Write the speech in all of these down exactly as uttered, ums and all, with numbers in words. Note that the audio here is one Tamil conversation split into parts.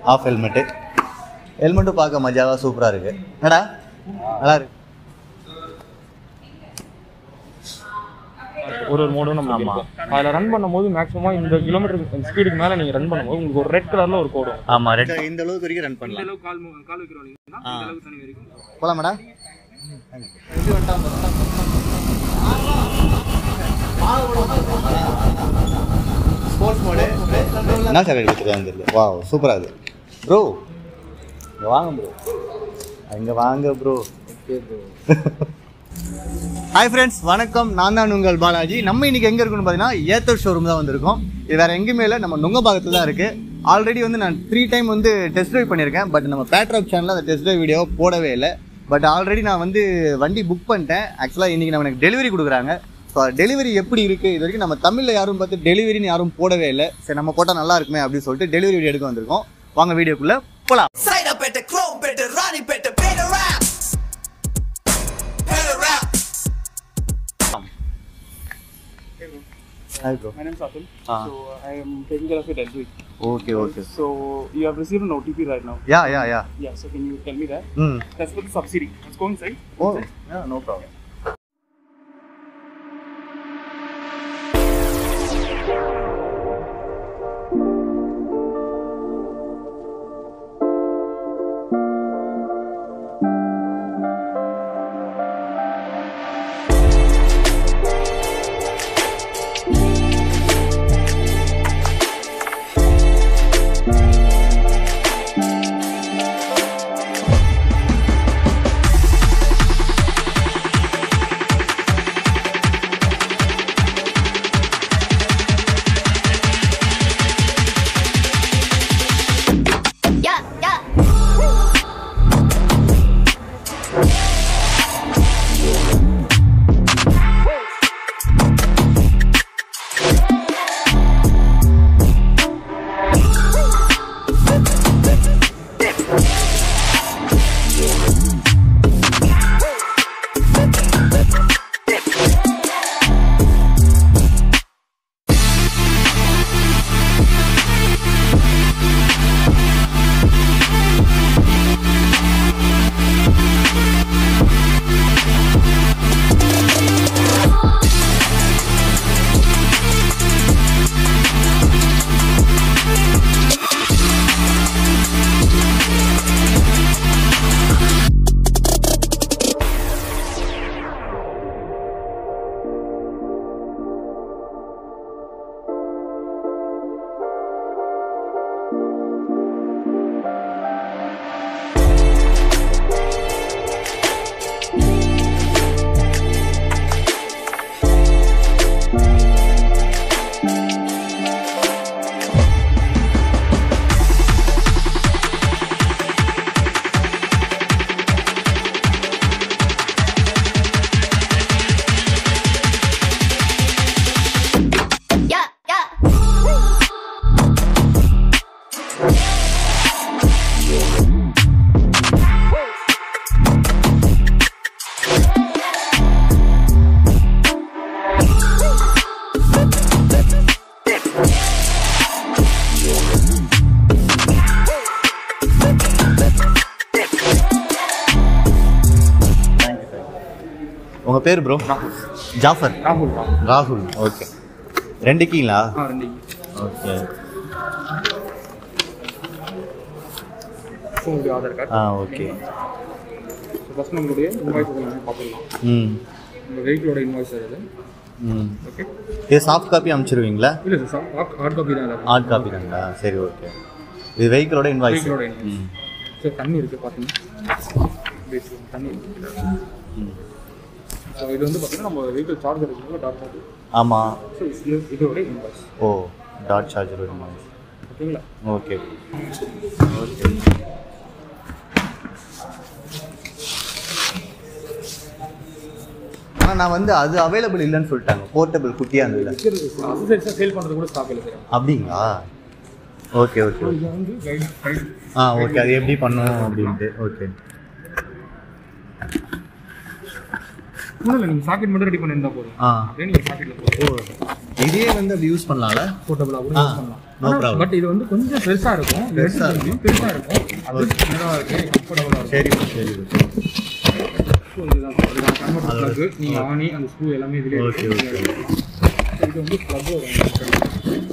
Of helmet. ஹெல்மெட்டும் பார்க்க மஜாவாக சூப்பராக இருக்குது. என்னடா நல்லா இருக்கு. ஒரு ஒரு மோடும் நம்ம ஆமாம் அதில் ரன் பண்ணும்போது மேக்ஸிமம் இந்த கிலோமீட்டர் ஸ்பீடுக்கு மேலே நீங்கள் ரன் பண்ணும்போது உங்களுக்கு ஒரு ரெட் கலரில் ஒரு கோடு. ஆமாம், ரெட். இந்த அளவுக்கு வரைக்கும் ரன் பண்ணலாம். இந்த அளவுக்கு கால் கால் வைக்கிறோம் இந்த அளவுக்கு தண்ணி வரைக்கும் போகலாம் மேடம். ஸ்போர்ட்ஸ் மோடு என்ன சார் எடுத்துருக்காங்க தெரியல. வா சூப்பராக இருக்குது ப்ரோ. இங்கே வாங்க ப்ரோ, இங்கே வாங்க ப்ரோ. ஹாய் ஃப்ரெண்ட்ஸ், வணக்கம். நான் தான் உங்கள் பாலாஜி. நம்ம இன்றைக்கி எங்கே இருக்குன்னு பார்த்தீங்கன்னா ஏத்தர் ஷோரூம் தான் வந்திருக்கோம். இது வேறு எங்கேயுமே இல்லை, நம்ம நுங்கம்பாக்கத்தில் தான் இருக்குது. ஆல்ரெடி வந்து நான் த்ரீ டைம் வந்து டெஸ்ட் ட்ரைவ் பண்ணியிருக்கேன். பட் நம்ம பேட்ராக் சேனலில் அந்த டெஸ்ட் ட்ரைவ் வீடியோ போடவே இல்லை. பட் ஆல்ரெடி நான் வந்து வண்டி புக் பண்ணிட்டேன். ஆக்சுவலாக இன்றைக்கி நம்ம எனக்கு டெலிவரி கொடுக்குறாங்க. ஸோ டெலிவரி எப்படி இருக்குது, இது வரைக்கும் நம்ம தமிழில் யாரும் பார்த்து டெலிவரின்னு யாரும் போடவே இல்லை. சரி நம்ம போட்டால் நல்லா இருக்குமே அப்படின்னு சொல்லிட்டு டெலிவரி வீடியோ எடுக்க வந்திருக்கோம். வாங்க வீடியோக்குள்ளே போகலாம். Hi bro. My name is Atul. Ah. So I am taking care of your delivery. Okay, okay. So you have received an O T P right now. Yeah, yeah, yeah. Yeah. So can you tell me that? Hmm. That's for the subsidy. Let's go inside. Oh, yeah, no problem. உங்கள் பேர் ப்ரோ? ராகுல். ஜாஃபர். ராகுல். ராகுல். ஓகே. ரெண்டு கீங்களா? ஆ ரெண்டு. ஓகே. உங்களுடைய ஆதார் கார்டு. ஆ ஓகே. ஃபர்ஸ்ட் நம்மளுடைய இன்வாய்ஸ் எல்லாமே பார்த்துடலாம். ம். உங்கள் வெஹிக்கிளோட இன்வாய்ஸ் அது. ம். ஓகே. இது சாஃப்ட் காப்பி அனுப்பிச்சிருவீங்களா? இல்லை சார், ஹார்ட் காப்பி தான். ஹார்ட் காப்பி தாங்களா? சரி ஓகே. இது வெஹிக்கிளோட இன்வாய்ஸ். வெஹிக்கிளோட இன்வாய்ஸ். சார் தண்ணி இருக்குது பார்த்தீங்கன்னா. தண்ணி இருக்குது. ம். ஸோ இது வந்து பார்த்தீங்கன்னா நம்ம வெஹிக்கிள் சார்ஜர் இருக்குங்களா, டாட் சார்ஜர். ஆமாம். ஸோ இது இதோட இன்வாய்ஸ். ஓ, டாட் சார்ஜர் இன்வாய்ஸ். ஓகேங்களா? Okay okay. ஆனால் நான் வந்து அது அவைலபிள் இல்லைன்னு சொல்லிட்டாங்க. போர்ட்டபிள் குட்டியாக இருந்தது. அசசரிஸாக சேல் பண்ணுறது கூட ஸ்டாக் இல்லை சார். அப்படிங்களா? Okay okay. ஆ ஓகே. அது எப்படி பண்ணும் அப்படின்ட்டு. ஓகே. ஒன்றும் இல்லை, நீங்கள் சாக்கெட் மட்டும் ரெடி பண்ணியிருந்தா போதும். ஆ அப்படியே நீங்கள் சாக்கெட்டில் போதும். இதே வந்து அப்படி யூஸ் பண்ணலாம்ல, போர்ட்டபிளாக கூட யூஸ் பண்ணலாம். No problem. பட் இது வந்து கொஞ்சம் பெருசாக இருக்கும், பெருசாக இருக்கும் பெருசாக இருக்கும் அது சின்னதாக இருக்குது, கம்ஃபர்டபுளாக இருக்கும். சரி சரி ஸோ இதுதான் அதுதான் கன்வெர்ட்டர் ப்ளக்கு. நீங்கள் ஆனி அந்த ஸ்க்ரூ எல்லாமே இதுலேயே ஓகே ஓகே. இது வந்து ப்ளக் வரும்.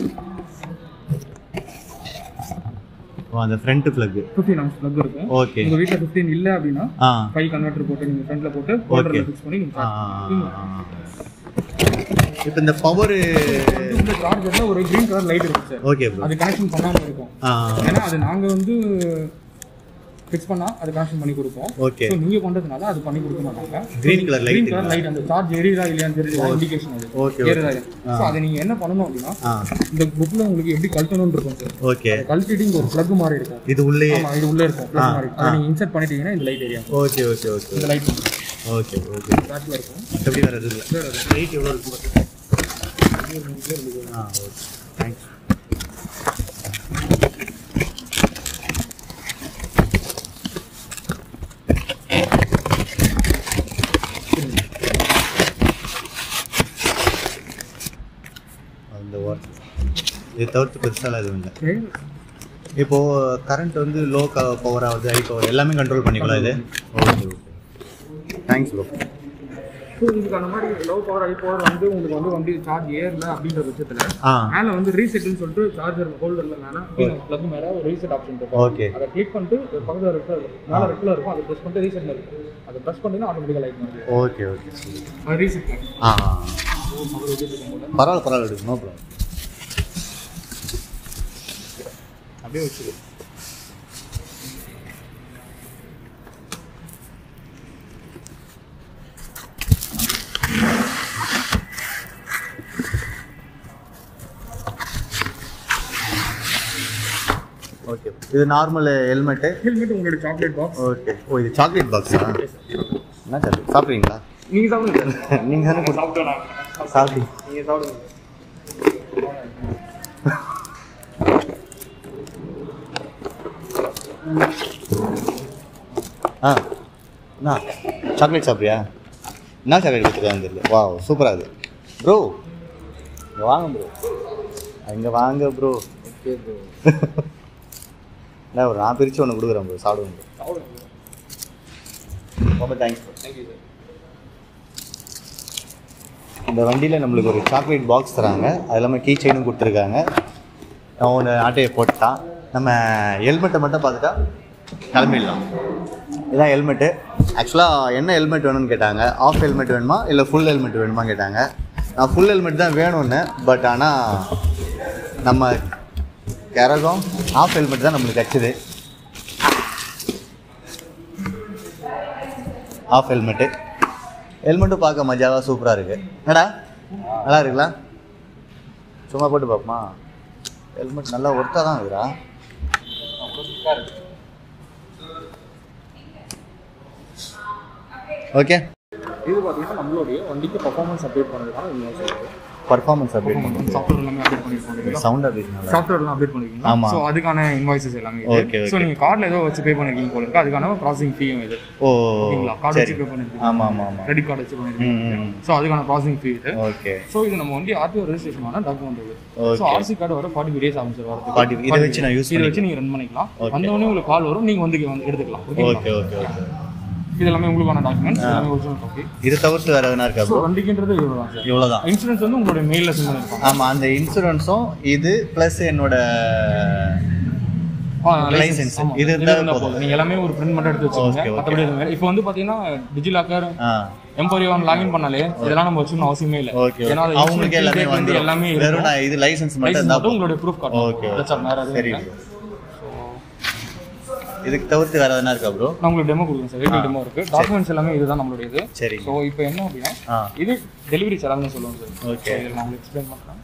அந்த front plug fifteen amps plug இருக்கும். ஓகே. உங்கள் வீட்டில் ஃபிஃப்டீன் இல்லை அப்படின்னா ஆ ஃபைவ் கன்வெர்ட்டர் போட்டு நீங்கள் ஃப்ரண்ட்டில் போட்டு ஹோல்டரில் ஃபிக்ஸ் பண்ணி நீங்கள் இப்போ இந்த பவர் இந்த சார்ஜரில் ஒரு க்ரீன் கலர் லைட் இருக்கும் சார். Okay bro. அது கனெக்ஷன் பண்ணாமல் இருக்கும். ஏன்னா அது நாங்கள் வந்து ஃபிக்ஸ் பண்ணால் அது கனெக்ஷன் பண்ணி கொடுப்போம். ஓகே. ஸோ நீங்கள் பண்ணுறதுனால அது பண்ணி கொடுக்க மாட்டாங்க. Green colour light green colour light அந்த சார்ஜ் எரியுதா இல்லையான்னு தெரிஞ்சு இண்டிகேஷன் அது ஓகே ஏறுதா இல்லையா. ஸோ அதை நீங்கள் என்ன பண்ணணும் அப்படின்னா இந்த புக்கில் உங்களுக்கு எப்படி கழட்டணும்னு இருக்கும் சார். ஓகே. கழட்டிட்டு இங்கே ஒரு ப்ளக் மாதிரி இருக்கும். இது உள்ளே ஆமாம் இது உள்ளே இருக்கும் ப்ளக் மாதிரி. அதை நீங்கள் இன்சர்ட் பண்ணிட்டீங்கன்னா இந்த light area. Okay okay okay. இந்த லைட் ஓகே ஓகே. பேக்கில் இருக்கும். எப்படி வருது இல்லை லைட் எவ்வளோ இருக்கும்? ஆ ஓகே தேங்க்ஸ். அந்த வாட் இது தவிர்த்து பெருசாலாம் எதுவும் இல்லை. இப்போது கரண்ட் வந்து லோ பவர் ஆகுது, ஹை பவர் எல்லாமே கண்ட்ரோல் பண்ணிக்கலாம் இது. Okay okay thanks bro. So இதுக்கு அந்த மாதிரி லோ பவர் ஹை பவர் வந்து உங்களுக்கு வந்து வண்டி சார்ஜ் ஏறல அப்படின்ற பட்சத்தில் ஆ மேலே வந்து ரீசெட்னு சொல்லிட்டு சார்ஜர் ஹோல்டரில் மேலே ப்ளக் மேலே ஒரு ரீசெட் ஆப்ஷன் இருக்கும். ஓகே. அதை கிளிக் பண்ணிட்டு பக்கத்தில் ரெட்டில் மேலே ரெட்டில் இருக்கும், அதை ப்ரெஸ் பண்ணிட்டு ரீசெட்டில் இருக்கும். அதை ப்ரெஸ் பண்ணிங்கன்னா ஆட்டோமேட்டிக்காக லைட் மாதிரி ஓகே ஓகே அது ரீசெட். ஆ பரவாயில்ல பரவாயில்ல நோ ப்ராப்ளம். அப்படியே வச்சுரு. ஓகே. இது நார்மல் ஹெல்மெட்டு. ஹெல்மெட் உங்களோட சாக்லேட் பாக்ஸ். ஓகே. ஓ இது சாக்லேட் பாக்ஸா? என்ன சாக்லேட் சாப்பிட்றீங்களா? நீங்கள் சாப்பிடுங்க. நீங்கள் தானே சாப்பிட்டோம் சாப்பிட்டீங்க. நீங்கள் சாப்பிடுங்க. ஆ என்ன சாக்லேட் சாப்பிட்றியா? என்ன சாக்லேட் கொடுத்துருக்காங்க தெரியல. வா சூப்பராக இருக்குது ப்ரோ. இங்கே வாங்க ப்ரோ, இங்கே வாங்க ப்ரோ. Okay bro. என்ன ப்ரோ நான் பிரித்து ஒன்று கொடுக்குறேன் ப்ரோ, சாப்பிடுங்க ப்ரோ. ரொம்ப தேங்க்ஸ் ப்ரோ. Thank you sir. இந்த வண்டியில் நம்மளுக்கு ஒரு சாக்லேட் பாக்ஸ் தராங்க, அது இல்லாமல் கீ செயினும் கொடுத்துருக்காங்க. நான் ஒன்று ஆட்டையை போட்டான். நம்ம ஹெல்மெட்டை மட்டும் பார்த்துட்டா கிளம்பிடலாம். இதுதான் ஹெல்மெட்டு. ஆக்சுவலாக என்ன ஹெல்மெட் வேணும்னு கேட்டாங்க. ஆஃப் ஹெல்மெட் வேணுமா இல்லை ஃபுல் ஹெல்மெட் வேணுமா கேட்டாங்க. நான் ஃபுல் ஹெல்மெட் தான் வேணும்னு, பட் ஆனால் நம்ம கரகம் ஆஃப் ஹெல்மெட் தான் நம்மளுக்கு கிடச்சிது. ஆஃப் ஹெல்மெட்டு ஹெல்மெட்டும் பார்க்க மஜாவாக சூப்பராக இருக்குது. என்னடா நல்லா இருக்குங்களா? சும்மா போட்டு பார்ப்போமா? ஹெல்மெட் நல்லா ஒர்த்தாக தான் இருக்குடா. ஓகே. இது பார்த்தீங்கன்னா நம்மளுடைய வண்டிக்கு பர்ஃபார்மன்ஸ் அப்டேட் பண்ணுறதுக்கான இன்வாய்ஸ். பர்ஃபார்மன்ஸ் அப்டேட் பண்ணுவோம். சாஃப்ட்வேர் எல்லாமே அப்டேட் பண்ணிருக்கோம். சவுண்ட் அப்டேட் சாஃப்ட்வேர்லாம் அப்டேட் பண்ணிருக்கீங்க. ஆமாம். ஸோ அதுக்கான இன்வாய்ஸஸ் எல்லாமே. ஓகே. ஸோ நீங்கள் கார்டில் ஏதோ வச்சு பே பண்ணிருக்கீங்க போல இருக்கு, அதுக்கான ப்ராசஸிங் ஃபீயும் இது. ஓ ஓகேங்களா? கார்டு வச்சு பே பண்ணிருக்கீங்க. ஆமாம் ஆமாம் ஆமாம். கிரெடிட் கார்டு வச்சு பண்ணிருக்கீங்க. ஸோ அதுக்கான ப்ராசஸிங் ஃபீ இது. ஓகே. ஸோ இது நம்ம வண்டி ஆர்டிஓ ரெஜிஸ்ட்ரேஷன் ஆன டாக்குமெண்ட் இது. ஸோ ஆர்சி கார்டு வர ஃபார்ட்டி டேஸ் ஆகும் சார் வரதுக்கு. ஃபார்ட்டி இதை வச்சு நான் யூஸ் இதை வச்சு நீங்கள் ரன் பண்ணிக்கலாம். வந்தவொடனே உங்களுக்கு கால் வரும், நீங்கள் வந்து வந்து எடுத்துக்கலாம். Okay okay okay. இது எல்லாமே உங்களுக்கான டாக்குமெண்ட்ஸ், எல்லாமே ஒரிஜினல் காப்பி. இது தவிர்த்து வேறு எதுனா இருக்கா ப்ரோ? வண்டிக்கின்றது இவ்வளோ தான் சார். இவ்வளோ தான். இன்சூரன்ஸ் வந்து உங்களுடைய மெயிலில் சென்ட் பண்ணிருக்கோம். ஆமாம், அந்த இன்சூரன்ஸும் இது ப்ளஸ் என்னோட லைசன்ஸ் இது இருந்தால் போதும். நீங்கள் எல்லாமே ஒரு பிரிண்ட் மட்டும் எடுத்து வச்சுக்கோங்க. மற்றபடி எதுவும் இப்போ வந்து பார்த்தீங்கன்னா டிஜிலாக்கர் எம்பரியான் லாகின் பண்ணாலே இதெல்லாம் நம்ம வச்சுக்கணும் அவசியமே இல்லை. ஏன்னா அவங்களுக்கு எல்லாமே வந்து எல்லாமே வெறும் இது லைசன்ஸ் மட்டும் இருந்தால் உங்களுடைய ப்ரூஃப் கார்டு. ஓகே சரி. இதுக்கு தவிர்த்து வேறு எதுனா இருக்கா ப்ரோ? நான் உங்களுக்கு டெமோ கொடுக்குறேன் சார். வெஹிக்கிள் டெமோ இருக்குது. டாக்குமெண்ட்ஸ் எல்லாமே இதுதான் நம்மளுடைய இது. சரி. ஸோ இப்போ என்ன அப்படின்னா இது டெலிவரி செலவுன்னு சொல்லுவோம் சார். ஓகே. நான் உங்களுக்கு எக்ஸ்பிளைன் பண்ணுறேன்.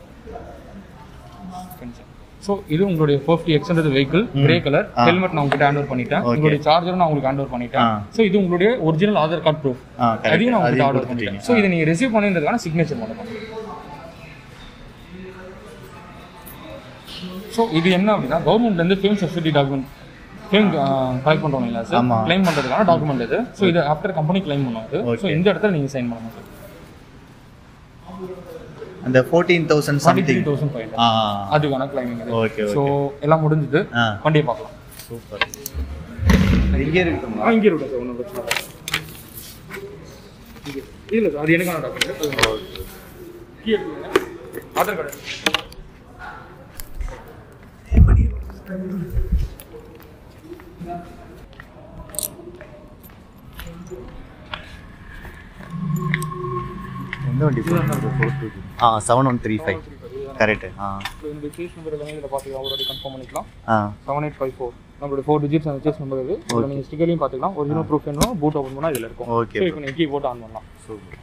ஸோ இது உங்களுடைய ஃபிஃப்டி எக்ஸ்ன்றது வெஹிக்கிள் கிரே கலர் ஹெல்மெட் நான் உங்ககிட்ட ஹேண்ட் ஓவர் பண்ணிட்டேன். உங்களுடைய சார்ஜர் நான் உங்களுக்கு ஹேண்ட் ஓவர் பண்ணிட்டேன். ஸோ இது உங்களுடைய ஒரிஜினல் ஆதார் கார்டு ப்ரூஃப், அதையும் நான் உங்ககிட்ட ஆர்டர் பண்ணிட்டேன். ஸோ இதை நீங்கள் ரிசீவ் பண்ணின்றதுக்கான சிக்னேச்சர் பண்ணணும். ஸோ இது என்ன அப்படின்னா கவர்மெண்ட்லேருந்து FAME subsidy document claim collect பண்ணுறோம் இல்லைங்களா சார்? கிளைம் பண்ணுறதுக்கான டாக்குமெண்ட் இது. ஸோ இது ஆஃப்டர் கம்பெனி கிளைம் பண்ணுவாங்க. ஸோ இந்த இடத்துல நீங்கள் சைன் பண்ணணும் சார். அந்த பதினான்கு ஆயிரம் சம்திங் பதிமூன்று ஆயிரம் ஐநூறு அதுக்கான கிளைமிங் இது. ஓகே ஸோ எல்லாம் முடிஞ்சது, வண்டியை பார்க்கலாம். சூப்பர். இங்கே இருக்கு. ஆ இங்கே இருக்கு சார், ஒன்றும் பிரச்சனை இல்லை. இல்லை சார், அது எனக்கான டாக்குமெண்ட். கீ ஆதார் கார்டு எந்த வண்டி? ஆ seven one three five correct. ஆ இந்த சேஸ் நம்பர் எல்லாமே இதில் பார்த்துக்கலாம், ஆல்ரெடி கன்ஃபார்ம் பண்ணிக்கலாம். ஆ செவன் எயிட் ஃபைவ் ஃபோர் நம்மளோட ஃபோர் டிஜிட்ஸ் அந்த சேஸ் நம்பர் இது. நீங்கள் ஸ்டிக்கரையும் பார்த்துக்கலாம், ஒரிஜினல் ப்ரூஃப் வேணும், பூட் ஓப்பன் பண்ணால் இதில் இருக்கும். ஓகே. ஸோ இப்போ நீங்கள் கீ போட்டு ஆன் பண்ணலாம். சூப்பர்.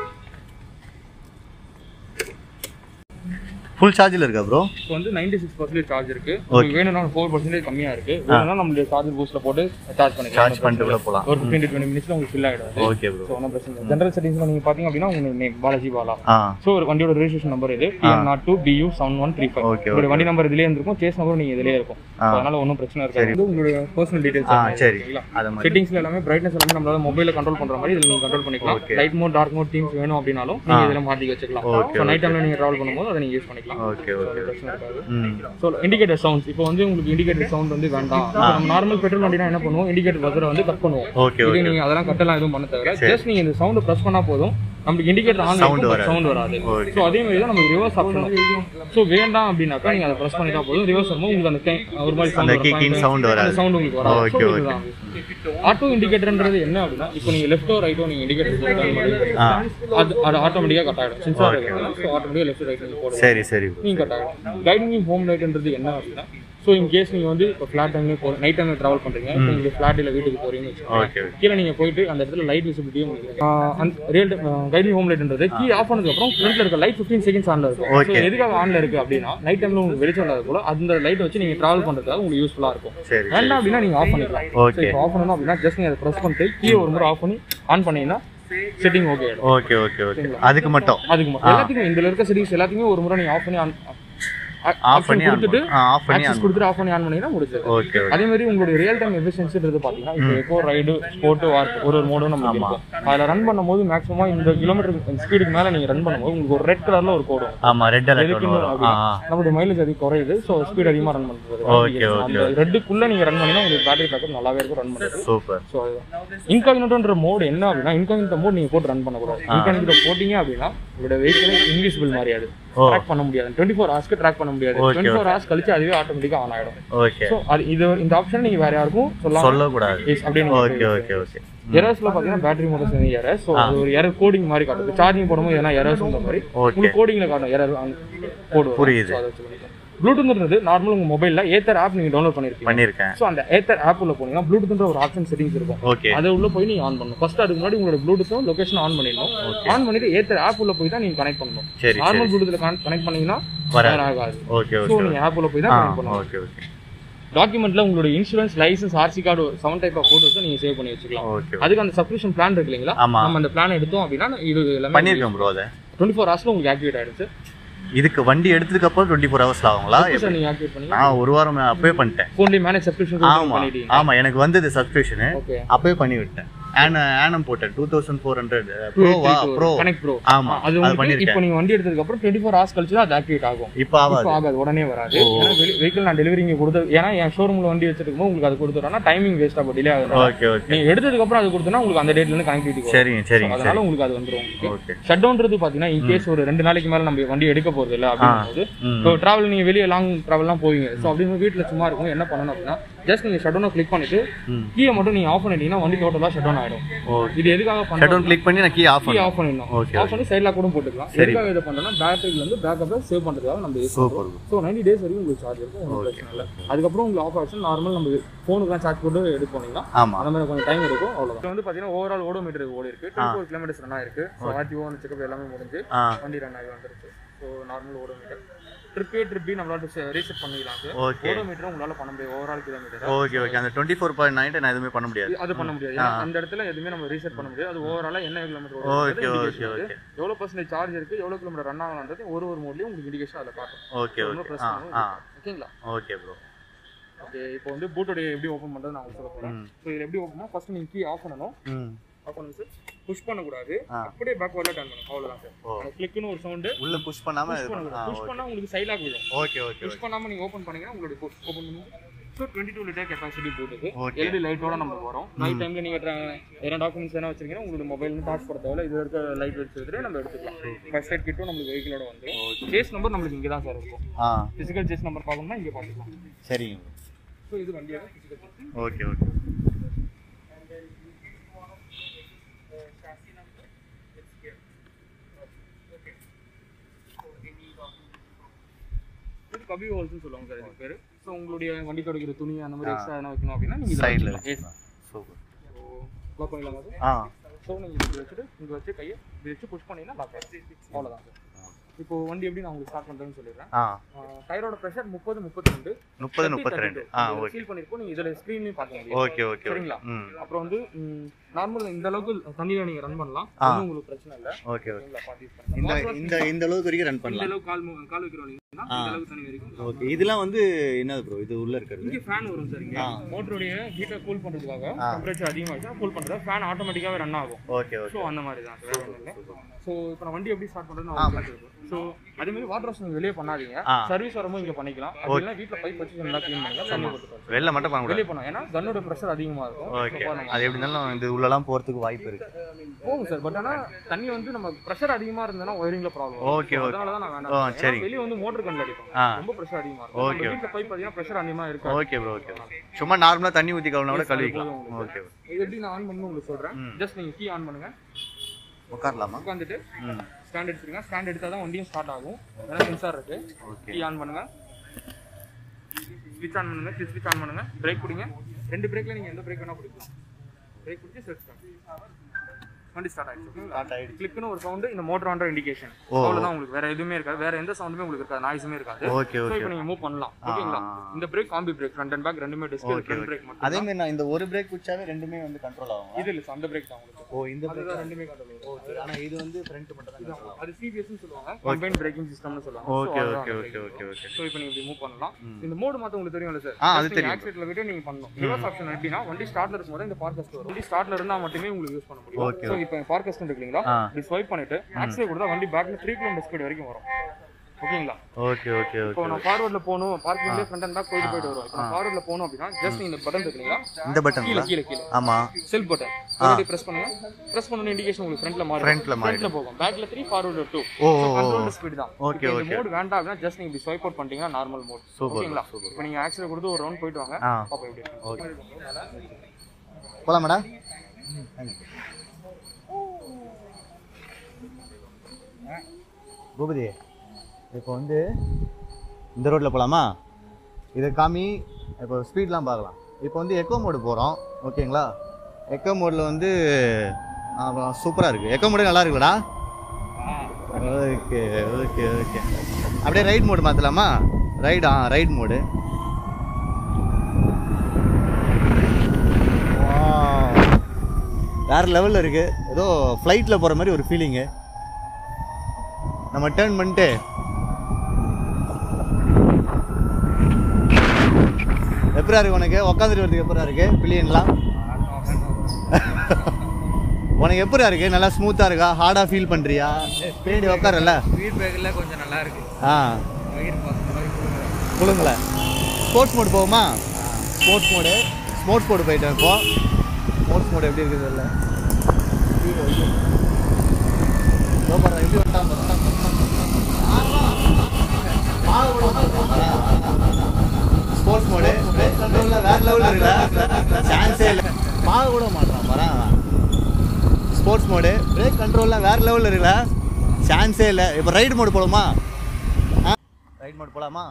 ஃபுல் சார்ஜில் இருக்கா ப்ரோ? இப்போ வந்து நைன்டி சிக்ஸ் பர்சன்டேஜ் சார்ஜ் இருக்கு. உங்களுக்கு வேணும்னா ஃபோர் பர்சன்டேஜ் கம்மியாக இருக்கு. வேணும்னா நம்மளுடைய சார்ஜர் பூஸ்ட்ல போட்டு சார்ஜ் பண்ணிக்கலாம். சார்ஜ் பண்ணிட்டு கூட போகலாம். ஒரு ஃபிஃப்டீன் டு டுவெண்ட்டி மினிட்ஸ்ல உங்களுக்கு ஃபில் ஆகிடும். Okay bro. ஸோ ஒன்றும் பிரச்சனை இல்லை. ஜென்ரல் செட்டிங்ஸ்ல நீங்கள் பார்த்தீங்க அப்படின்னா உங்களுக்கு நேம் பாலாஜி பாலா. ஆ ஸோ ஒரு வண்டியோட ரெஜிஸ்ட்ரேஷன் நம்பர் இது T N nought two B U seven one three five. Okay. உங்களுடைய வண்டி நம்பர் இதுலேயே இருந்திருக்கும், சேஸ் நம்பர் நீங்கள் இதுலேயே இருக்கும். அதனால ஒன்றும் பிரச்சனை இருக்காது. இது உங்களுடைய பர்சனல் டீடைல்ஸ். ஆ சரி. அது மாதிரி செட்டிங்ஸ்ல எல்லாமே பிரைட்னஸ் எல்லாமே நம்மளால மொபைலில் கண்ட்ரோல் பண்ற மாதிரி இதில் நீங்கள் கண்ட்ரோல் பண்ணிக்கலாம். Light mode dark mode themes வேணும் அப்படின்னாலும் நீங்கள் இதில் மாற்றி வச்சுக்கலாம். ஸோ நைட் டைம்ல நீங்கள் ட்ராவல் பண்ணும்போது அதை நீங்கள் யூஸ் பண்ணிக்கலாம். Okay okay. பிரச்சனை இருக்காது. ஸோ இண்டிகேட்டர் சவுண்ட்ஸ் இப்போ வந்து உங்களுக்கு இண்டிகேட்டர் சவுண்ட் வந்து வேண்டாம். நம்ம நார்மல் பெட்ரோல் வண்டினா என்ன பண்ணுவோம், இண்டிகேட்டர் பஸ்ஸரை வந்து கட் பண்ணுவோம். ஓகே இது நீங்க அதெல்லாம் கட்டலாம் எதுவும் பண்ண தேவையில்ல. ஜஸ்ட் நீங்க இந்த சவுண்ட் பிரஸ் பண்ணா போதும், நமக்கு இண்டிகேட்டர் ஆன் ஆகும், சவுண்ட் வராது. ஸோ அதே மாதிரி தான் நமக்கு ரிவர்ஸ் ஆப்ஷன். ஸோ வேண்டாம் அப்படின்னாக்கா நீங்க அதை பிரஸ் பண்ணிட்டா போதும், ரிவர்ஸ் வரும்போது உங்களுக்கு அந்த ஒரு மாதிரி சவுண்ட் வராது, சவுண்ட் உங்களுக்கு வராது. Okay okay. ஆட்டோ இண்டிகேட்டர்ன்றது என்ன அப்படின்னா, இப்போ நீங்க லெஃப்டோ ரைட்டோ நீங்க இண்டிகேட்டர் அது அது ஆட்டோமேட்டிக்கா கட் ஆகிடும். சென்சார் ஸோ ஆட்டோமேட்டிக்கா லெஃப்ட் ரைட் நீங்க போடுங்க. சரி சரி. நீங்க கட் ஆகிடும். கைடிங் ஹோம் லைட்ன்றது என்ன அப்படின்னா, ஸோ இன் கேஸ் நீங்கள் வந்து இப்போ ஃப்ளாட் டைம்லேயே போ நைட் டைமில் ட்ராவல் பண்ணுறீங்க, இப்போ உங்களுக்கு ஃப்ளாட் இல்லை வீட்டுக்கு போகிறீங்கன்னு வச்சுக்கோங்க, கீழே நீங்கள் போயிட்டு அந்த இடத்துல லைட் விசிபிலிட்டியும் உங்களுக்கு ரியல் கைடிங் ஹோம் லைட்ன்றது கீ ஆஃப் பண்ணதுக்கப்புறம் ஃப்ரண்ட்ல இருக்க லைட் ஃபிஃப்டீன் செகண்ட்ஸ் ஆனில் இருக்கும். ஸோ எதுக்காக ஆனில் இருக்குது அப்படின்னா, நைட் டைமில் உங்களுக்கு வெளிச்சம் இல்லாத போல அந்த லைட் வச்சு நீங்கள் ட்ராவல் பண்ணுறதுக்காக உங்களுக்கு யூஸ்ஃபுல்லாக இருக்கும். வேண்டாம் அப்படின்னா நீங்கள் ஆஃப் பண்ணிக்கலாம். ஸோ இப்போ ஆஃப் பண்ணணும் அப்படின்னா ஜஸ்ட் நீங்கள் அதை ப்ரெஸ் பண்ணிட்டு கீ ஒரு முறை ஆஃப் பண்ணி ஆன் பண்ணீங்கன்னா செட்டிங் ஓகே ஆகிடும். Okay okay okay. அதுக்கு மட்டும் அதுக்கு மட்டும் எல்லாத்துக்கும் இதில் இருக்க செட்டிங்ஸ் எல்லாத்தையுமே ஒரு முறை நீங்கள் ஆஃப் பண்ணி ஆன் ஆஃப் பண்ணி கொடுத்துட்டு ஆஃப் பண்ணி ஆன் கொடுத்துட்டு ஆஃப் பண்ணி ஆன் பண்ணீங்கன்னா முடிஞ்சது. ஓகே. அதே மாதிரி உங்களுடைய ரியல் டைம் எஃபிஷியன்சின்றது பார்த்தீங்கன்னா இப்போ எக்கோ ரைடு ஸ்போர்ட் வார்க் ஒரு ஒரு மோடும் நமக்கு இருக்கும். அதில் ரன் பண்ணும்போது மேக்ஸிமம் இந்த கிலோமீட்டர் ஸ்பீடுக்கு மேலே நீங்கள் ரன் பண்ணும்போது உங்களுக்கு ஒரு ரெட் கலரில் ஒரு கோடு. ஆமாம், ரெட் அலர்ட் நம்மளுடைய மைலேஜ் அதிகம் குறையுது. ஸோ ஸ்பீட் அதிகமாக ரன் பண்ணுறது. Okay okay. அந்த ரெட்டுக்குள்ளே நீங்கள் ரன் பண்ணினா உங்களுக்கு பேட்டரி பேக்கப் நல்லாவே இருக்கும் ரன் பண்ணுறது. சூப்பர். ஸோ இன்காக்னிட்டோன்ற மோட் என்ன அப்படின்னா, இன்காக்னிட்டோ மோட் நீங்கள் போட்டு ரன் பண்ணக்கூடாது. இன்காக்னிட்டோ போட்டிங்க அப்படின்னா உங்களோட வெஹிக்கிளே இன்விசிபிள் மாதிரியாது, ட்ராக் பண்ண முடியாது. டுவெண்ட்டி ஃபோர் ஹவர்ஸ்க்கு ட்ராக் பண்ண முடியாது. டுவெண்ட்டி ஃபோர் ஹவர்ஸ் கழிச்சு அதுவே ஆட்டோமேட்டிக்கா ஆன் ஆயிடும். ஓகே. சோ அது இது இந்த ஆப்ஷன் நீங்க வேற யாருக்கும் சொல்லலாம் சொல்லக்கூடாது அப்படின்னு. Okay okay okay. எரர்ஸ்ல பாத்தீங்கன்னா பேட்டரி மோட்டர் சேர்ந்து எரர். சோ அது ஒரு எரர் கோடிங் மாதிரி காட்டுது. சார்ஜிங் போடும்போது எதனா எரர்ஸ் இந்த மாதிரி உங்களுக்கு கோடிங்ல காட்டும் எரர் கோடு. புரியுது. ப்ளூடூத்ன்றது நார்மல் உங்க மொபைல்ல ஏத்தர் ஆப் நீங்க டவுன்லோட் பண்ணிருக்கீங்க. பண்ணிருக்கேன். சோ அந்த ஏத்தர் ஆப் உள்ள போனீங்கன்னா ப்ளூடூத்ன்ற ஒரு ஆப்ஷன் செட்டிங்ஸ் இருக்கும். அதை உள்ள போய் நீங்க ஆன் பண்ணணும். ஃபர்ஸ்ட் அதுக்கு முன்னாடி உங்களோட ப்ளூடூத்தும் லொகேஷன் ஆன் பண்ணிடணும். ஆன் பண்ணிட்டு ஏத்தர் ஆப் உள்ள போய் தான் நீங்க கனெக்ட் பண்ணணும். நார்மல் ப்ளூடூத்ல கனெக்ட் பண்ணீங்கன்னா வராது. Okay okay. சோ நீங்க ஆப் உள்ள போய் தான் கனெக்ட் பண்ணணும். Okay okay. டாக்குமெண்ட்ல உங்களோட insurance, licence, RC card, seven type of photos நீங்க சேவ் பண்ணி வச்சுக்கலாம். அதுக்கு அந்த சப்ஸ்கிரிப்ஷன் பிளான் இருக்கு இல்லீங்களா, நம்ம அந்த பிளான் எடுத்தோம் அப்படின்னா இது எல்லாமே பண்ணிருக்கோம் ப்ரோ. அதை டுவெண்ட்டி ஃபோர் ஹவர்ஸ்ல உங்களுக்கு ஆக்டிவேட் ஆயிடுச்சு. இதுக்கு வண்டி எடுத்ததுக்கு அப்புறம் டுவெண்ட்டி ஃபோர் ஹவர்ஸ்ல ஆகுங்களா? நீங்க ஆக்டிவேட் பண்ணி நான் ஒரு வாரம் அப்பவே பண்ணிட்டேன். ஃபோன்ல மேனேஜ் சப்ஸ்கிரிப்ஷன் பண்ணிட்டீங்க? ஆமா, எனக்கு வந்தது சப்ஸ்கிரிப்ஷன், அப்பவே பண்ணி விட்டேன். ஆன ஆனம் போட்டேன் twenty-four hundred ப்ரோவா ப்ரோ கனெக்ட் ப்ரோ. ஆமா, அது பண்ணிருக்கேன். இப்போ நீங்க வண்டி எடுத்ததுக்கு அப்புறம் twenty-four hours கழிச்சு தான் அது ஆக்டிவேட் ஆகும். இப்போ ஆகாது. ஆகாது, உடனே வராது. ஏன்னா வெஹிக்கிள் நான் டெலிவரிங்க கொடுத்து, ஏன்னா என் ஷோரூம்ல வண்டி வச்சிருக்கும்போது உங்களுக்கு அது கொடுத்துறோம்னா டைமிங் வேஸ்ட் ஆகும், டிலே ஆகும். Okay okay. நீங்க எடுத்ததுக்கு அப்புறம் அது கொடுத்தனா உங்களுக்கு அந்த டேட்ல இருந்து கனெக்டிவிட்டி வரும். சரி சரி. அதனால உங்களுக்கு அது வந்துரும். ஓகே. ஷட் டவுன்றது பாத்தீங்கன்னா இன் கேஸ் ஒரு ரெண்டு நாளைக்கு மேல நம்ம வண்டி எடுக்க போறது இல்ல அப்படிங்கும்போது, சோ டிராவல் நீங்க வெளிய லாங் டிராவல்லாம் போவீங்க. சோ அப்படிங்க வீட்ல சும்மா இருக்கும், என்ன பண்ணணும் அப்படின்னா ஜஸ்ட் நீங்க ஷட் டவுன் கிளிக் பண்ணிட்டு கீயை மட்டும் நீங்க ஆஃப் பண்ணிட்டீங்கன்னா வண்டி டோட்டலா ஷட் டவுன் ஆயிடும். இது எதுக்காக பண்ணா ஷட் டவுன் கிளிக் பண்ணி நான் கீ ஆஃப் பண்ணி ஆஃப் பண்ணிடணும். ஆஃப் பண்ணி சைடுல கூட போட்டுக்கலாம். எதுக்காக இத பண்றோம்னா பேட்டரில இருந்து பேக்கப் சேவ் பண்றதுக்காக நம்ம யூஸ் பண்றோம். சோ ninety டேஸ் வரைக்கும் உங்களுக்கு சார்ஜ் இருக்கும், ஒண்ணும் பிரச்சனை இல்ல. அதுக்கு அப்புறம் உங்களுக்கு ஆஃப் ஆப்ஷன் நார்மல் நம்ம ஃபோனுக்கு சார்ஜ் போட்டு எடுத்து போனீங்கன்னா அந்த மாதிரி கொஞ்சம் டைம் இருக்கும், அவ்வளவுதான். இது வந்து பாத்தீங்கன்னா ஓவரால் ஓடோமீட்டர் ஓடி இருக்கு, twenty-four கிலோமீட்டர்ஸ் ரன் ஆயிருக்கு. சோ ஆர்டிஓ செக்அப் எல்லாமே முடிஞ்சு வண்டி ரன் ஆகி வந்துருச்சு. So normal odometer trip A trip B நம்மளால ரீசெட் பண்ணிக்கலாம். ஓகே. ஓடோமீட்டர் உங்களால பண்ண முடியாது ஓவரால் கிலோமீட்டர். Okay okay. அந்த twenty-four point nine நான் எதுமே பண்ண முடியாது. அது பண்ண முடியாது. அந்த இடத்துல எதுமே நம்ம ரீசெட் பண்ண முடியாது. அது ஓவராலா என்ன கிலோமீட்டர் ஓடுது, ஓகே ஓகே ஓகே, எவ்வளவு பர்சன்டேஜ் சார்ஜ் இருக்கு, எவ்வளவு கிலோமீட்டர் ரன் ஆகலாம்ன்றது ஒரு ஒரு மோட்லயும் உங்களுக்கு இண்டிகேஷன் அதுல காட்டும். Okay okay. ஆ ஓகேங்களா? Okay bro. ஓகே. இப்போ வந்து பூட்டோட எப்படி ஓபன் பண்றது நான் உங்களுக்கு சொல்ல போறேன். சோ இது எப்படி ஓபன் பண்ணா ஃபர்ஸ்ட் நீங்க கீ ஆஃப் பண்ணனும். ம். ஆஃப் பண்ணுங்க சார். புஷ் பண்ண கூடாது அப்படியே பேக்வர்ட்ல டர்ன் பண்ணணும் அவ்வளவுதான் சார் அந்த கிளிக்னு ஒரு சவுண்ட் உள்ள புஷ் பண்ணாம புஷ் பண்ணா உங்களுக்கு சைலா விழும் ஓகே ஓகே புஷ் பண்ணாம நீங்க ஓபன் பண்ணீங்கன்னா உங்களுக்கு ஓபன் பண்ணி so twenty two litre capacity போட்டுது எல்இடி லைட்டோட நமக்கு வரும் நைட் டைம்ல நீங்க வேற டாக்குமெண்ட்ஸ் என்ன வச்சிருக்கீங்கன்னா உங்களுக்கு மொபைல் சார்ஜ் போட தேவையில்ல இது இருக்க லைட் வச்சுட்டு நம்ம எடுத்துக்கலாம் ஃபர்ஸ்ட் எய்ட் கிட்டும் நம்மளுக்கு வெஹிக்கிளோட வந்துடும் சேஸ் நம்பர் நம்மளுக்கு இங்கே தான் சார் இருக்கும் பிசிக்கல் சேஸ் நம்பர் பார்க்கணும்னா இங்கே பார்த்துக்கலாம் சரிங்க ஸோ இது வண்டியோட பிசிக்கல் சேஸ் ஓகே ஓகே இது கபி ஹோல்ஸ்னு சொல்லுவாங்க சார் இதுக்கு பேர் ஸோ உங்களுடைய வண்டி துடைக்கிற துணி அந்த மாதிரி எக்ஸ்ட்ரா என்ன வைக்கணும் அப்படின்னா நீங்கள் சைடில் சூப்பர் ஸோ லாக் பண்ணிடலாமா சார் ஆ ஸோ நீங்கள் இப்படி வச்சுட்டு இங்கே வச்சு கையை இப்படி வச்சு புஷ் பண்ணிங்கன்னா லாக் ஆகிடும் அவ்வளோதான் சார் இப்போ வண்டி எப்படி நான் உங்களுக்கு ஸ்டார்ட் பண்ணுறேன்னு சொல்லிடுறேன் டயரோட ப்ரெஷர் முப்பது முப்பத்தி ரெண்டு முப்பது முப்பத்தி ரெண்டு ஆ ஓகே ஃபீல் பண்ணிருப்போம் நீங்கள் இதில் ஸ்க்ரீன்லையும் பார்க்க முடியும் ஓகே ஓகே சரிங்களா அப்புறம் வந்து நார்மல் இந்த அளவுக்கு தண்ணியில் நீங்கள் ரன் பண்ணலாம் உங்களுக்கு பிரச்சனை இல்லை ஓகே ஓகே இந்த இந்த இந்த அளவுக்கு வரைக்கும் ரன் பண்ணலாம் இந்த அளவுக்கு கால் கால் வைக்கிறோம் இந்த அளவுக்கு தண்ணி வரைக்கும் ஓகே இதெல்லாம் வந்து என்னது ப்ரோ இது உள்ள இருக்கிறது இங்கே ஃபேன் வரும் சார் இங்கே மோட்டருடைய ஹீட்டை கூல் பண்ணுறதுக்காக டெம்பரேச்சர் அதிகமாகிடுச்சுன்னா கூல் பண்ணுறது ஃபேன் ஆட்டோமேட்டிக்காகவே ரன் ஆகும் ஓகே ஓகே ஸோ அந்த மாதிரி தான் சார் ஸோ இப்போ நான் வண்டி எப்படி ஸ்டார்ட் பண்ணுறேன்னு ஸோ அதே மாதிரி வாட்டர் வாஷ் நீங்கள் வெளியே பண்ணாதீங்க சர்வீஸ் வரும்போது இங்கே பண்ணிக்கலாம் அப்படின்னா வீட்டில் பைப் வச்சு நல்லா க்ளீன் பண்ணிக்கலாம் தண்ணி போட்டு வெளில மட்டும் பண்ண வெளியே பண்ணோம் ஏன்னா கன்னோட ப்ரெஷர் அதிகமாக இருக்கும் ஓகே அது எப்படி இருந்தாலும் இது உள்ளலாம் போகிறதுக்கு வாய்ப்பு இருக்கு போகும் சார் பட் ஆனால் தண்ணி வந்து நம்ம ப்ரெஷர் அதிகமாக இருந்ததுன்னா ஒயரிங்ல ப்ராப்ளம் ஓகே ஓகே அதனால தான் நான் வேணாம் சரி வெளியே வந்து மோட்டர் கண்ணில் அடிக்கும் ரொம்ப ப்ரெஷர் அதிகமாக இருக்கும் ஓகே வீட்டில் பைப் பார்த்தீங்கன்னா ப்ரெஷர் அதிகமாக இருக்கும் ஓகே ப்ரோ ஓகே சும்மா நார்மலாக தண்ணி ஊற்றி கழுவினா கூட கழுவிக்கலாம் ஓகே இது எப்படி நான் ஆன் பண்ணணும் உங்களுக்கு சொல்கிறேன் ஜஸ்ட் நீங்கள் கீ ஆன் பண்ணுங்க உட்காரலாமா உட்காந்துட்டு ஸ்டாண்ட் எடுத்துருங்க ஸ்டாண்ட் எடுத்தால் தான் வண்டியும் ஸ்டார்ட் ஆகும் ஏன்னா சென்சார் இருக்கு கீ ஆன் பண்ணுங்க ஸ்விட்ச் ஆன் பண்ணுங்க ஸ்விட்ச் ஆன் பண்ணுங்க பிரேக் பிடிங்க ரெண்டு பிரேக்ல நீங்கள் எந்த பிரேக் வேணா பிடிக்கலாம் பிரேக் பிடிச்சி செல்ஃப் ஸ்டார்ட் வண்டி ஸ்டார்ட் ஆயிடுச்சு ஸ்டார்ட் ஆயிடுச்சு கிளிக்னு ஒரு சவுண்ட் இந்த மோட்டர் ஆன் இண்டிகேஷன் அவ்வளவுதான் உங்களுக்கு வேற எதுவுமே இருக்காது வேற எந்த சவுண்டுமே உங்களுக்கு இருக்காது நாய்ஸுமே இருக்காது ஓகே ஓகே இப்போ நீங்க மூவ் பண்ணலாம் ஓகேங்களா இந்த brake combi brake front and back ரெண்டுமே டிஸ்க் ஃப்ரண்ட் பிரேக் மட்டும் அதே மாதிரி நான் இந்த ஒரு பிரேக் பிடிச்சாவே ரெண்டுமே வந்து கண்ட்ரோல் ஆகும் இது இல்ல அந்த பிரேக் தான் உங்களுக்கு ஓ இந்த பிரேக் ரெண்டுமே கண்ட்ரோல் ஆகும் ஓகே ஆனா இது வந்து ஃப்ரண்ட் மட்டும் தான் அது சிபிஎஸ் னு சொல்லுவாங்க கம்பைன்ட் பிரேக்கிங் சிஸ்டம்னு சொல்லுவாங்க okay okay okay okay okay so இப்போ நீங்க இப்படி மூவ் பண்ணலாம் இந்த மோட் மாத்த உங்களுக்கு தெரியும்ல சார் ஆ அது தெரியும் ஆக்சிலேட்டர்ல விட்டு நீங்க பண்ணனும் ரிவர்ஸ் ஆப்ஷன் எப்படினா வண்டி ஸ்டார்ட்ல இருக்கும்போது இந்த பார்கஸ்ட் வரும் வண்டி ஸ்டார்ட்ல இருந்தா மட்டுமே உங்களுக்கு யூஸ் பண்ண முடியும் சோ இப்போ பார்கஸ்ட் இருக்குங்களா இப்படி ஸ்வைப் பண்ணிட்டு ஆக்சிலேட்டர் கொடுத்தா வண்டி பேக்ல மூன்று கிலோமீட்டர் ஸ்பீட் வரைக்கும் வரும் ஓகேங்களா ஓகே ஓகே ஓகே இப்போ நான் ஃபார்வர்ட்ல போணும் பார்க்கிங்ல ஃப்ரண்ட் அண்ட் பேக் போயிட்டு போயிட்டு வரும் இப்போ நான் ஃபார்வர்ட்ல போணும் அப்படினா ஜஸ்ட் இந்த பட்டன் இருக்குங்களா இந்த பட்டன் கீழ கீழ கீழ ஆமா செல்ஃப் பட்டன் அப்படியே பிரஸ் பண்ணுங்க பிரஸ் பண்ணன இண்டிகேஷன் உங்களுக்கு ஃப்ரண்ட்ல மாறும் ஃப்ரண்ட்ல மாறும் ஃப்ரண்ட்ல போகும் பேக்ல மூன்று ஃபார்வர்ட்ல இரண்டு ஓ கண்ட்ரோல் ஸ்பீட் தான் ஓகே ஓகே இந்த மோட் வேண்டாம் அப்படினா ஜஸ்ட் நீங்க இப்படி ஸ்வைப் அவுட் பண்ணிட்டீங்கன்னா நார்மல் மோட் ஓகேங்களா இப்போ நீங்க ஆக்சிலேட்டர் கொடுத்து ஒரு ரவுண்ட் போயிட்டு வாங்க பாப்பா எப்படி ஓகே போலாம் மேடம் பூபதி இப்போ வந்து இந்த ரோட்டில் போகலாமா இதை காமி இப்போ ஸ்பீட்லாம் பார்க்கலாம் இப்போ வந்து எக்கோ மோடு போகிறோம் ஓகேங்களா எக்கோ மோடில் வந்து சூப்பராக இருக்குது எக்கோ மோடு நல்லா இருக்குல்லடா ஓகே ஓகே ஓகே அப்படியே ரைட் மோடு மாற்றலாமா ரைட் ஆ ரைட் மோடு வேறு லெவலில் இருக்குது ஏதோ ஃப்ளைட்டில் போகிற மாதிரி ஒரு ஃபீலிங்கு நம்ம டர்ன் பண்ணிட்டு எப்படா இருக்கு உனக்கு உட்காந்துட்டு வரதுக்கு எப்படா இருக்கு பில்லியன்லாம் உனக்கு எப்படா இருக்கு நல்லா ஸ்மூத்தாக இருக்கா ஹார்டாக ஃபீல் பண்ணுறியா பின்னாடி உட்காரல ஸ்பீட் பிரேக்கில் கொஞ்சம் நல்லா இருக்கு ஆ கொடுங்கள ஸ்போர்ட்ஸ் மோடு போகுமா ஸ்போர்ட்ஸ் மோடு ஸ்போர்ட்ஸ் மோடு போயிட்டேன் இப்போ ஸ்போர்ட்ஸ் மோடு எப்படி இருக்குது இல்லை எப்படி வந்தான் ஸ்போர்ட்ஸ் மோடு வேற லெவலில் இருக்குல்ல சான்ஸே இல்லை பார்க்க கூட மாட்டான் வரேன் ஸ்போர்ட்ஸ் மோடு பிரேக் கண்ட்ரோல்லாம் வேற லெவலில் இருக்குல்ல சான்ஸே இல்லை இப்போ ரைடு மோடு போகலாமா ரைட் மோடு போகலாமா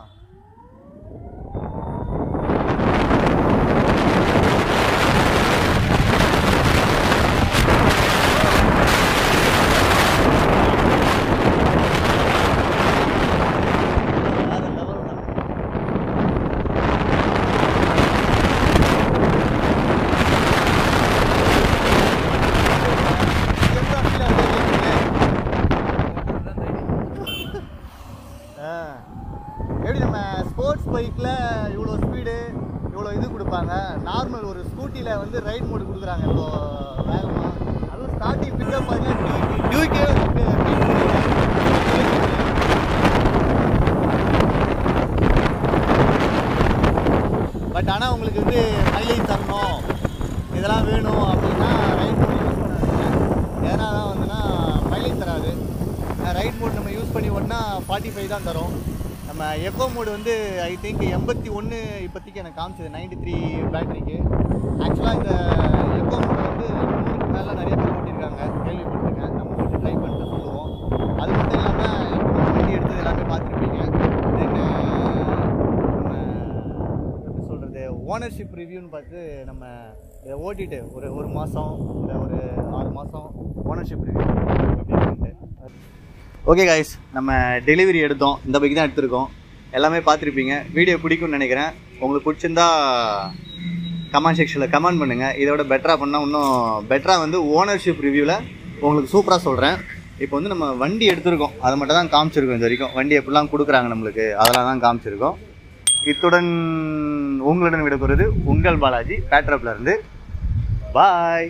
எப்படி நம்ம கன்வெர்ட் பண்ணி ஒன்றா ஃபார்ட்டி ஃபைவ் தான் தரும். நம்ம எக்கோ மோடு வந்து ஐ திங்க் எண்பத்தி ஒன்று இப்போதைக்கு எனக்கு காமிச்சது நைன்டி த்ரீ பேட்டரிக்கு. ஆக்சுவலாக இந்த எக்கோ மோடு வந்து நூறுக்கு மேலே நிறைய பேர் ஓட்டியிருக்காங்க, கேள்விப்பட்டிருக்கேன். நம்ம ஓட்டி ட்ரை பண்ணிட்டு சொல்லுவோம். அது மட்டும் இல்லாமல் இப்போ வண்டி எடுத்தது எல்லாமே பார்த்துருப்பீங்க. தென் நம்ம எப்படி சொல்கிறது, ஓனர்ஷிப் ரிவ்யூன்னு பார்த்து நம்ம இதை ஓட்டிட்டு ஒரு ஒரு மாதம் இல்லை ஒரு ஆறு மாதம் ஓனர்ஷிப் ரிவ்யூ அப்படின்ட்டு. ஓகே காய்ஸ், நம்ம டெலிவரி எடுத்தோம், இந்த பைக் தான் எடுத்திருக்கோம். எல்லாமே பார்த்துருப்பீங்க. வீடியோ பிடிக்கும்னு நினைக்கிறேன். உங்களுக்கு பிடிச்சிருந்தா கமெண்ட் செக்ஷனில் கமெண்ட் பண்ணுங்கள். இதோட பெட்டராக பண்ணால் இன்னும் பெட்டராக வந்து ஓனர்ஷிப் ரிவ்யூவில் உங்களுக்கு சூப்பராக சொல்கிறேன். இப்போ வந்து நம்ம வண்டி எடுத்திருக்கோம், அதை மட்டும் தான் காமிச்சிருக்கோம். இது வரைக்கும் வண்டி எப்படிலாம் கொடுக்குறாங்க நம்மளுக்கு அதெல்லாம் தான் காமிச்சிருக்கோம். இத்துடன் உங்களுடன் விடப்போகிறது உங்கள் பாலாஜி பேட்ராப்ல இருந்து. பாய்.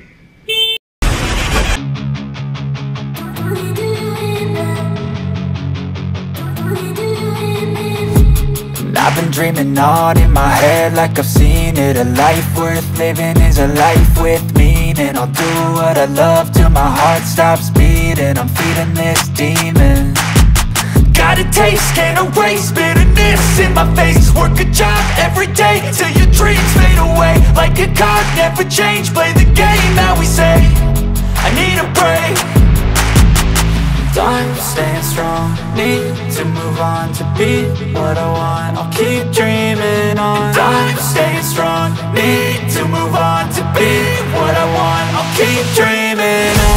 I've been dreaming on in my head like I've seen it. A life worth living is a life with meaning. I'll do what I love till my heart stops beating. I'm feeding this demon. Got a taste, can't erase bitterness in my face. Work a job every day till your dreams fade away. Like a card, never change, play the game that we say. I need a break. I'm staying strong, need to move on to be what I want. I'll keep dreaming on. I'm staying strong, need to move on to be what I want. I'll keep dreaming on.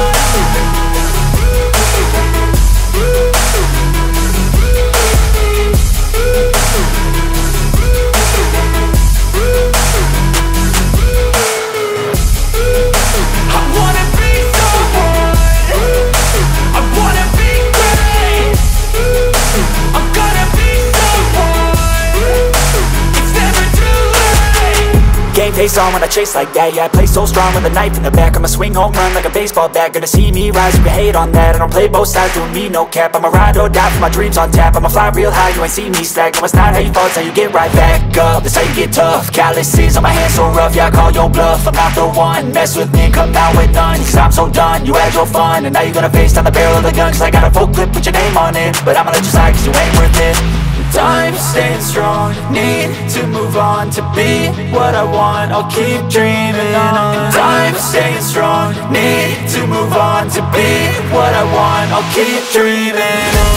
Game face on when I chase like that. Yeah, I play so strong with a knife in the back. I'ma swing home run like a baseball bat. Gonna see me rise, you can hate on that. I don't play both sides, doing me no cap. I'ma ride or die for my dreams on tap. I'ma fly real high, you ain't see me slack. No, it's not how you fall, it's how you get right back up. That's how you get tough. Calluses on my hands so rough, yeah, I call your bluff. I'm not the one, mess with me, come out with none. Cause I'm so done, you had your fun. And now you're gonna face down the barrel of the gun. Cause I got a full clip, put your name on it. But I'ma let you slide cause you ain't worth it. I'm staying strong, need to move on to be what I want. I'll keep dreaming on. I'm staying strong, need to move on to be what I want. I'll keep dreaming on.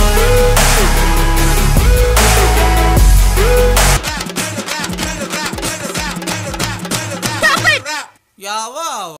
Yeah, wow.